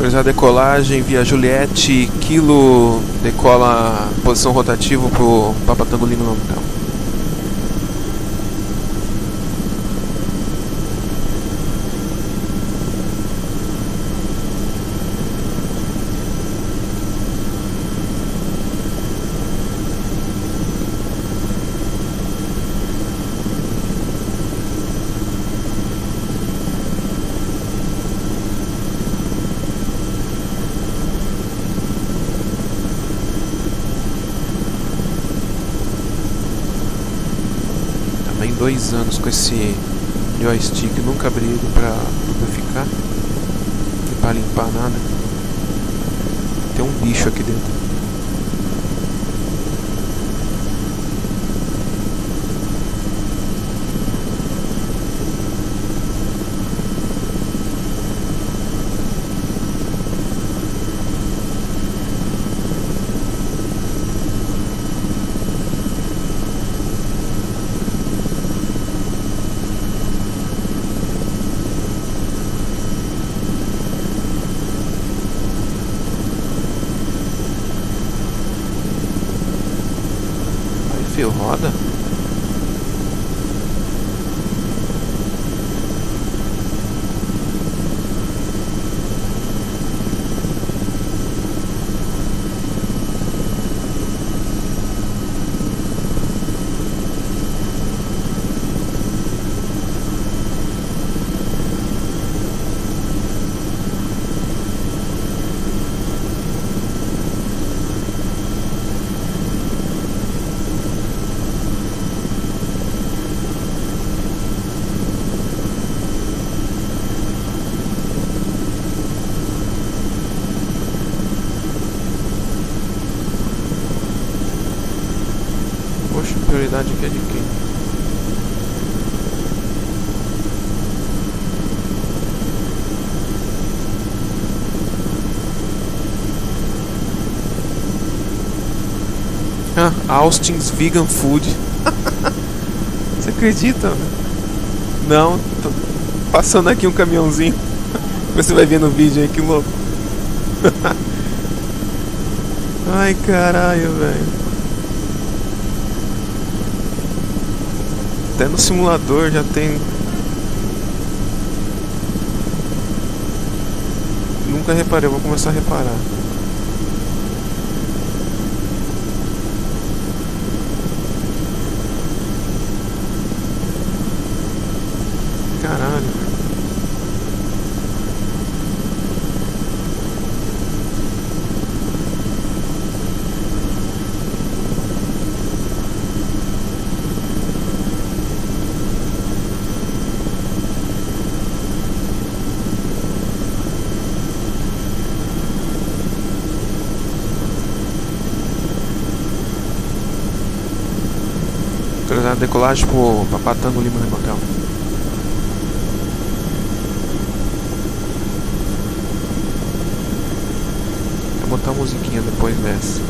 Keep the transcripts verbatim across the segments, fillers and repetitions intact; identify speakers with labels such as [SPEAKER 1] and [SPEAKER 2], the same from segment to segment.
[SPEAKER 1] Autorizar a decolagem via Juliette, Kilo decola posição rotativa pro Papa Tango Lima Hotel. Dois anos com esse joystick, nunca abri ele pra lubrificar e pra limpar nada. Tem um bicho aqui dentro. Roda. Poxa, a prioridade aqui é de quem? Ah, Austin's Vegan Food. Você acredita? Não, tô passando aqui um caminhãozinho. Você vai ver no vídeo aí, que louco. Ai, caralho, velho. Até no simulador já tem. Nunca reparei, vou começar a reparar. Caralho. Autorizar a decolagem pro Papa Tango Lima Hotel. Vou botar uma musiquinha depois dessa.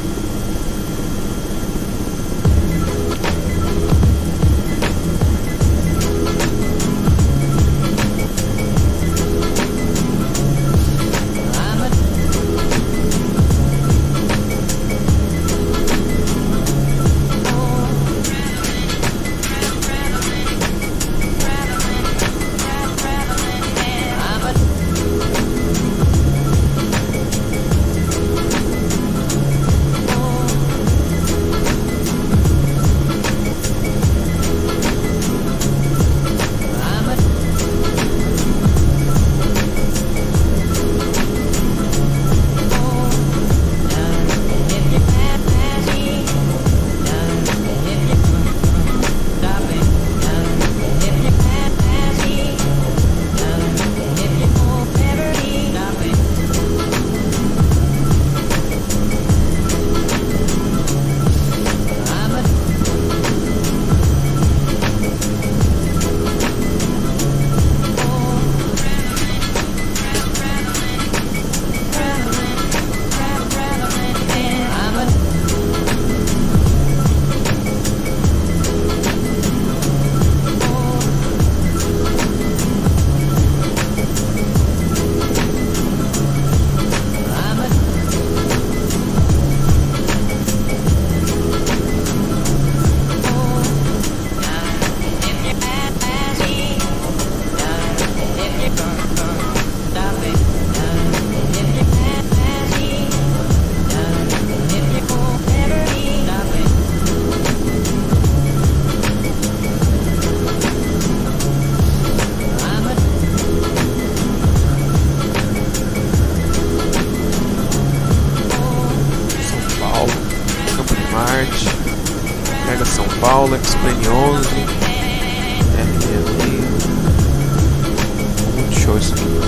[SPEAKER 1] Paula, X-Plane onze, R L. Muito show isso aqui.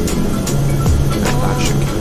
[SPEAKER 1] Acho que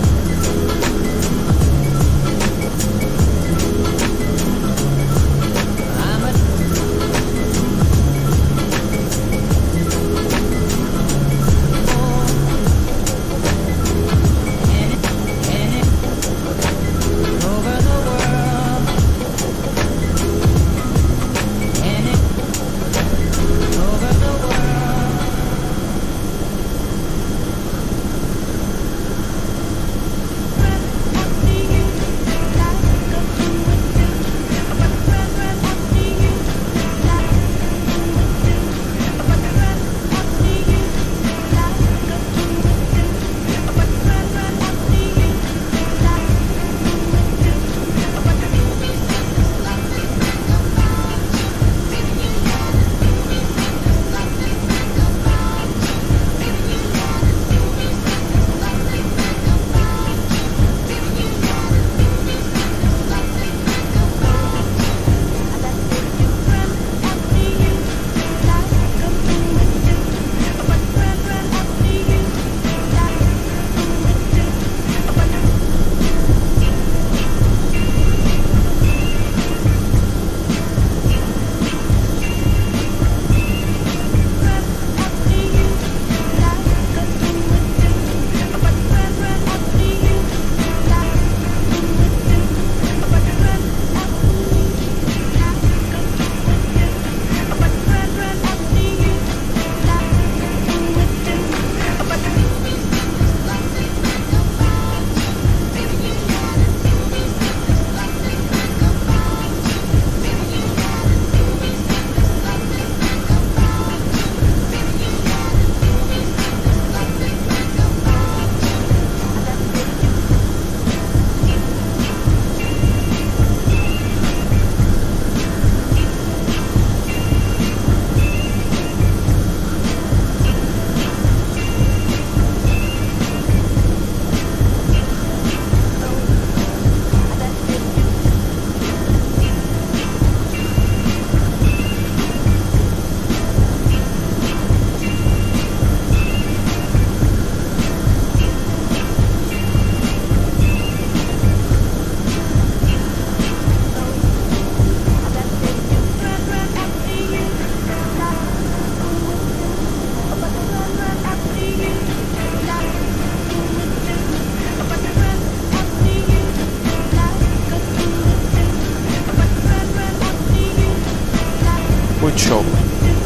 [SPEAKER 1] muito show.